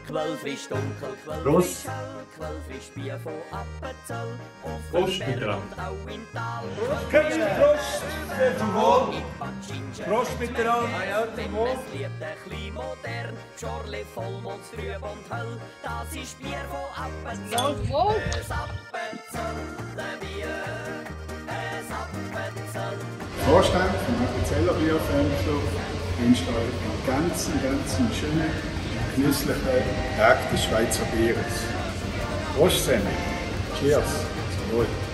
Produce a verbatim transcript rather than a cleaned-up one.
Quellfrisch dunkel, Prost. quellfrisch hell, quellfrisch Bier von Appenzell. Auf Prost dem Berg miteinander. und auch im Tal. Prost! Zum Wohl! In Bad Ginger. Prost miteinander! Ah ja, zum Wohl! Es liegt ein bisschen modern, Schorle, Vollmond, trüb und hell. Das ist Bier von Appenzell. Wohl. Es Appenzeller Bier, es Appenzell. Vorstand vom Appenzeller Bierfanclub wünscht euch einen ganz, ganz schönen, genüsslichen Tag des Schweizer Bieres. Prost zusammen. Cheers. Zum Wohl.